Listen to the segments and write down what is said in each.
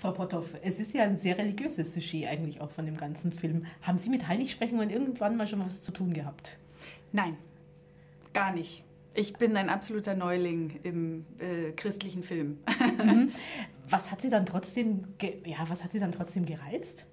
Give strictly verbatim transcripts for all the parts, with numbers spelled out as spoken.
Frau Potthoff, es ist ja ein sehr religiöses Sujet eigentlich auch von dem ganzen Film. Haben Sie mit Heiligsprechungen irgendwann mal schon was zu tun gehabt? Nein, gar nicht. Ich bin ein absoluter Neuling im äh, christlichen Film. Mhm. Was hat Sie dann trotzdem, ja, was hat Sie dann trotzdem gereizt?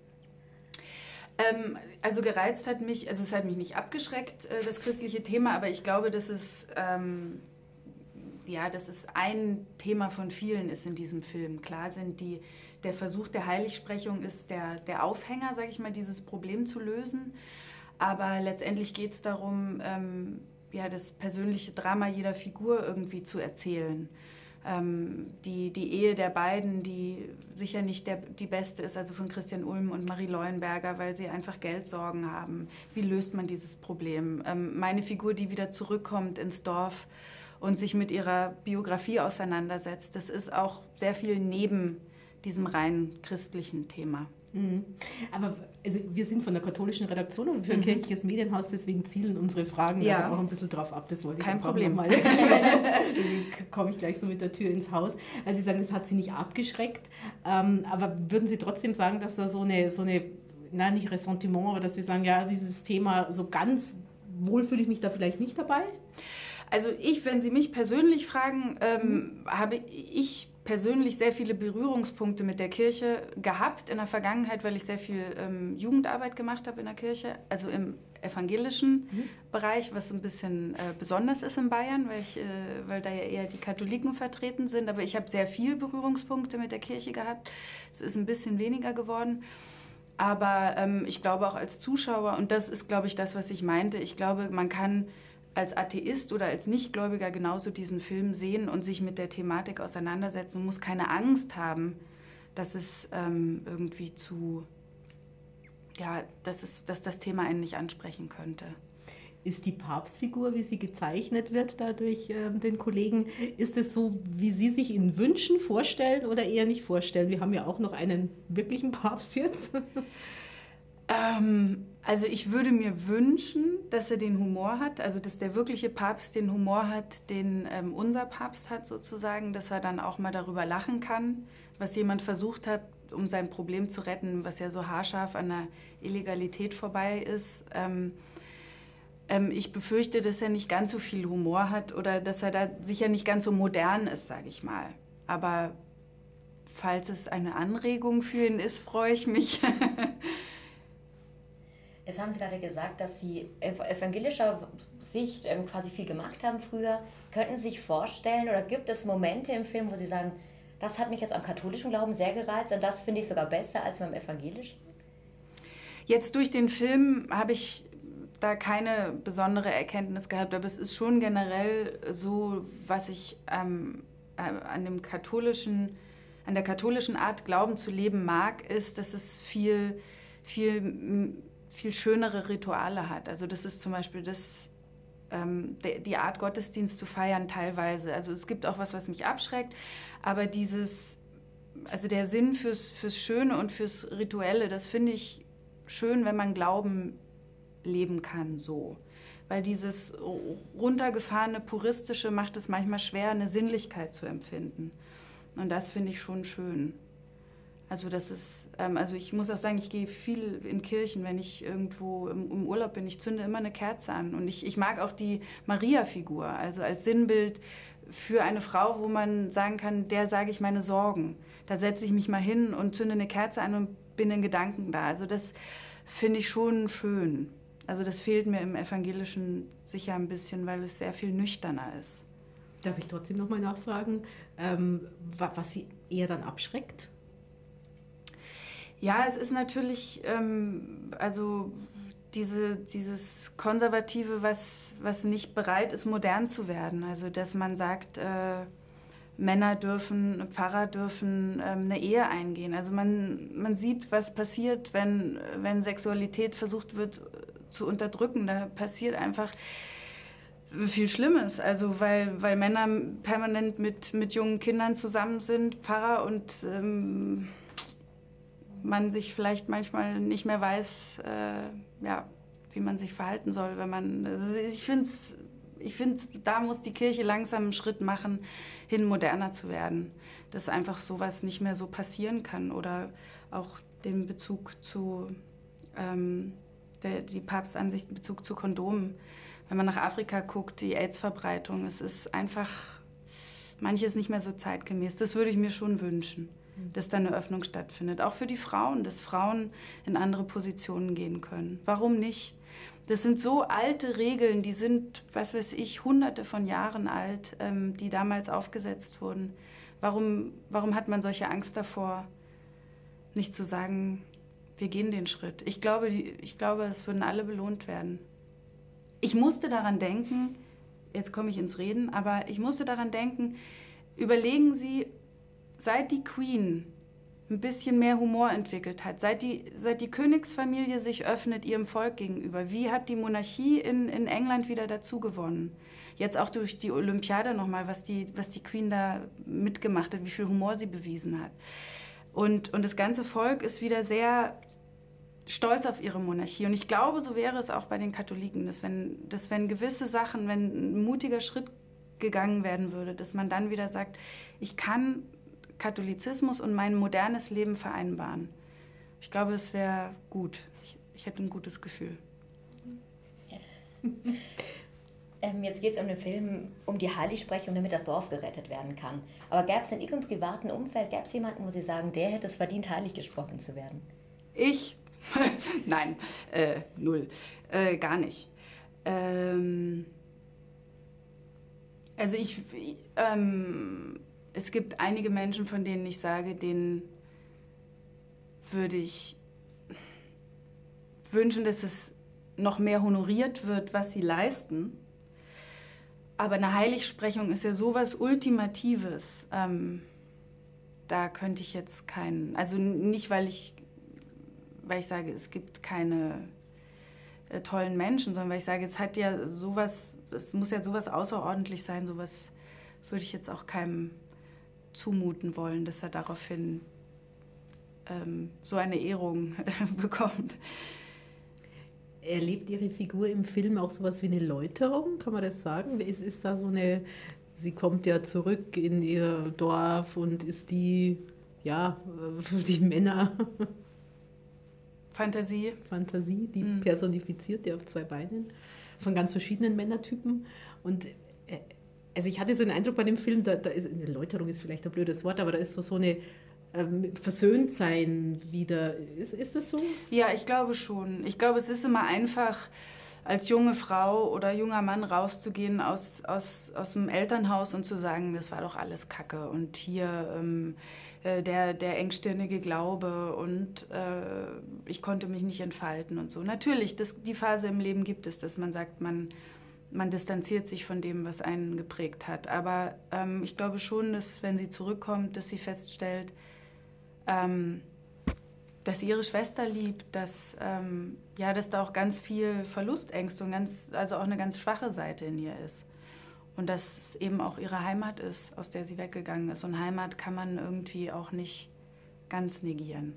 Ähm, also gereizt hat mich, also es hat mich nicht abgeschreckt, äh, das christliche Thema, aber ich glaube, dass es, ähm, ja, dass es ein Thema von vielen ist in diesem Film. Klar sind die, der Versuch der Heiligsprechung ist der, der Aufhänger, sage ich mal, dieses Problem zu lösen. Aber letztendlich geht es darum, ähm, ja, das persönliche Drama jeder Figur irgendwie zu erzählen. Ähm, die, die Ehe der beiden, die sicher nicht der, die beste ist, also von Christian Ulm und Marie Leuenberger, weil sie einfach Geldsorgen haben. Wie löst man dieses Problem? Ähm, meine Figur, die wieder zurückkommt ins Dorf und sich mit ihrer Biografie auseinandersetzt, das ist auch sehr viel neben diesem rein christlichen Thema. Mhm. Aber also wir sind von der katholischen Redaktion und für ein mhm. kirchliches Medienhaus, deswegen zielen unsere Fragen ja. also auch ein bisschen drauf ab. Das wollte ich Kein Problem. Mal. Deswegen komme ich gleich so mit der Tür ins Haus. Also Sie sagen, das hat Sie nicht abgeschreckt, ähm, aber würden Sie trotzdem sagen, dass da so eine, so eine, na nicht Ressentiment, aber dass Sie sagen, ja, dieses Thema, so ganz wohl fühle ich mich da vielleicht nicht dabei? Also ich, wenn Sie mich persönlich fragen, ähm, habe ich persönlich sehr viele Berührungspunkte mit der Kirche gehabt in der Vergangenheit, weil ich sehr viel ähm, Jugendarbeit gemacht habe in der Kirche, also im evangelischen mhm. Bereich, was ein bisschen äh, besonders ist in Bayern, weil, ich, äh, weil da ja eher die Katholiken vertreten sind. Aber ich habe sehr viel Berührungspunkte mit der Kirche gehabt. Es ist ein bisschen weniger geworden. Aber ähm, ich glaube auch als Zuschauer, und das ist, glaube ich, das, was ich meinte, ich glaube, man kann als Atheist oder als Nichtgläubiger genauso diesen Film sehen und sich mit der Thematik auseinandersetzen und muss keine Angst haben, dass es ähm, irgendwie zu, ja, dass, es, dass das Thema einen nicht ansprechen könnte. Ist die Papstfigur, wie sie gezeichnet wird da durch ähm, den Kollegen, ist es so, wie Sie sich ihn wünschen, vorstellen oder eher nicht vorstellen? Wir haben ja auch noch einen wirklichen Papst jetzt. ähm, Also ich würde mir wünschen, dass er den Humor hat, also dass der wirkliche Papst den Humor hat, den ähm, unser Papst hat sozusagen, dass er dann auch mal darüber lachen kann, was jemand versucht hat, um sein Problem zu retten, was ja so haarscharf an der Illegalität vorbei ist. Ähm, ähm, ich befürchte, dass er nicht ganz so viel Humor hat oder dass er da sicher nicht ganz so modern ist, sage ich mal. Aber falls es eine Anregung für ihn ist, freue ich mich. Jetzt haben Sie gerade gesagt, dass Sie evangelischer Sicht quasi viel gemacht haben früher. Könnten Sie sich vorstellen oder gibt es Momente im Film, wo Sie sagen, das hat mich jetzt am katholischen Glauben sehr gereizt und das finde ich sogar besser als beim evangelischen? Jetzt durch den Film habe ich da keine besondere Erkenntnis gehabt, aber es ist schon generell so, was ich ähm, äh, an dem katholischen, an der katholischen Art Glauben zu leben mag, ist, dass es viel, viel viel schönere Rituale hat. Also das ist zum Beispiel das, ähm, die Art, Gottesdienst zu feiern teilweise. Also es gibt auch was, was mich abschreckt, aber dieses, also der Sinn fürs, fürs Schöne und fürs Rituelle, das finde ich schön, wenn man Glauben leben kann so. Weil dieses runtergefahrene, puristische macht es manchmal schwer, eine Sinnlichkeit zu empfinden. Und das finde ich schon schön. Also das ist, ähm, also ich muss auch sagen, ich gehe viel in Kirchen, wenn ich irgendwo im, im Urlaub bin. Ich zünde immer eine Kerze an und ich, ich mag auch die Maria-Figur, also als Sinnbild für eine Frau, wo man sagen kann, der sage ich meine Sorgen. Da setze ich mich mal hin und zünde eine Kerze an und bin in Gedanken da. Also das finde ich schon schön. Also das fehlt mir im Evangelischen sicher ein bisschen, weil es sehr viel nüchterner ist. Darf ich trotzdem noch mal nachfragen, ähm, was Sie eher dann abschreckt? Ja, es ist natürlich, ähm, also diese, dieses Konservative, was, was nicht bereit ist, modern zu werden. Also dass man sagt, äh, Männer dürfen, Pfarrer dürfen ähm, eine Ehe eingehen. Also man, man sieht, was passiert, wenn, wenn Sexualität versucht wird zu unterdrücken. Da passiert einfach viel Schlimmes. Also weil, weil Männer permanent mit, mit jungen Kindern zusammen sind, Pfarrer, und ähm, man sich vielleicht manchmal nicht mehr weiß, äh, ja, wie man sich verhalten soll, wenn man, also ich finde es ich finde, da muss die Kirche langsam einen Schritt machen, hin moderner zu werden. Dass einfach sowas nicht mehr so passieren kann. Oder auch den Bezug zu, ähm, der, die Papstansicht in Bezug zu Kondomen. Wenn man nach Afrika guckt, die AIDS-Verbreitung, es ist einfach manches nicht mehr so zeitgemäß. Das würde ich mir schon wünschen, dass da eine Öffnung stattfindet. Auch für die Frauen, dass Frauen in andere Positionen gehen können. Warum nicht? Das sind so alte Regeln, die sind, was weiß ich, hunderte von Jahren alt, ähm, die damals aufgesetzt wurden. Warum, warum hat man solche Angst davor, nicht zu sagen, wir gehen den Schritt? Ich glaube, die, ich glaube, es würden alle belohnt werden. Ich musste daran denken, jetzt komme ich ins Reden, aber ich musste daran denken, überlegen Sie, seit die Queen ein bisschen mehr Humor entwickelt hat, seit die, seit die Königsfamilie sich öffnet ihrem Volk gegenüber, wie hat die Monarchie in, in England wieder dazu gewonnen? Jetzt auch durch die Olympiade nochmal, was die, was die Queen da mitgemacht hat, wie viel Humor sie bewiesen hat. Und, und das ganze Volk ist wieder sehr stolz auf ihre Monarchie. Und ich glaube, so wäre es auch bei den Katholiken, dass wenn, dass wenn gewisse Sachen, wenn ein mutiger Schritt gegangen werden würde, dass man dann wieder sagt, ich kann Katholizismus und mein modernes Leben vereinbaren. Ich glaube, es wäre gut. Ich, ich hätte ein gutes Gefühl. Ja. ähm, jetzt geht es um den Film, um die Heiligsprechung, damit das Dorf gerettet werden kann. Aber gäbe es in Ihrem privaten Umfeld, gäbe es jemanden, wo Sie sagen, der hätte es verdient, heilig gesprochen zu werden? Ich? Nein, äh, null. Äh, gar nicht. Ähm, also ich... Ähm, Es gibt einige Menschen, von denen ich sage, denen würde ich wünschen, dass es noch mehr honoriert wird, was sie leisten. Aber eine Heiligsprechung ist ja sowas Ultimatives. Ähm, da könnte ich jetzt keinen, also nicht, weil ich, weil ich sage, es gibt keine äh, tollen Menschen, sondern weil ich sage, es hat ja sowas, es muss ja sowas außerordentlich sein, sowas würde ich jetzt auch keinem zumuten wollen, dass er daraufhin ähm, so eine Ehrung bekommt. Erlebt Ihre Figur im Film auch sowas wie eine Läuterung? Kann man das sagen? Ist, ist da so eine, sie kommt ja zurück in ihr Dorf und ist die, ja, die Männer... Fantasie. Fantasie, die mhm. personifiziert ja auf zwei Beinen von ganz verschiedenen Männertypen. Und äh, also ich hatte so den Eindruck bei dem Film, da, da ist, eine Läuterung ist vielleicht ein blödes Wort, aber da ist so, so eine ähm, Versöhntsein wieder. Ist, ist das so? Ja, ich glaube schon. Ich glaube, es ist immer einfach, als junge Frau oder junger Mann rauszugehen aus, aus, aus dem Elternhaus und zu sagen, das war doch alles Kacke und hier ähm, äh, der, der engstirnige Glaube und äh, ich konnte mich nicht entfalten und so. Natürlich, das, die Phase im Leben gibt es, dass man sagt, man Man distanziert sich von dem, was einen geprägt hat. Aber ähm, ich glaube schon, dass, wenn sie zurückkommt, dass sie feststellt, ähm, dass sie ihre Schwester liebt, dass, ähm, ja, dass da auch ganz viel Verlustängste und ganz, also auch eine ganz schwache Seite in ihr ist. Und dass es eben auch ihre Heimat ist, aus der sie weggegangen ist. Und Heimat kann man irgendwie auch nicht ganz negieren.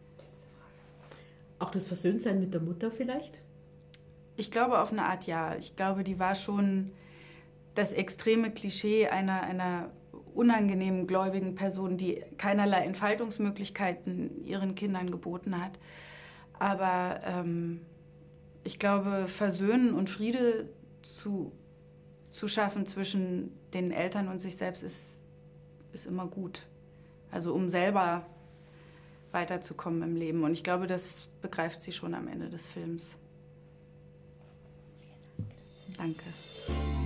Auch das Versöhntsein mit der Mutter vielleicht? Ich glaube auf eine Art ja. Ich glaube, die war schon das extreme Klischee einer, einer unangenehmen, gläubigen Person, die keinerlei Entfaltungsmöglichkeiten ihren Kindern geboten hat. Aber ähm, ich glaube, Versöhnen und Friede zu, zu schaffen zwischen den Eltern und sich selbst ist, ist immer gut. Also um selber weiterzukommen im Leben. Und ich glaube, das begreift sie schon am Ende des Films. Danke.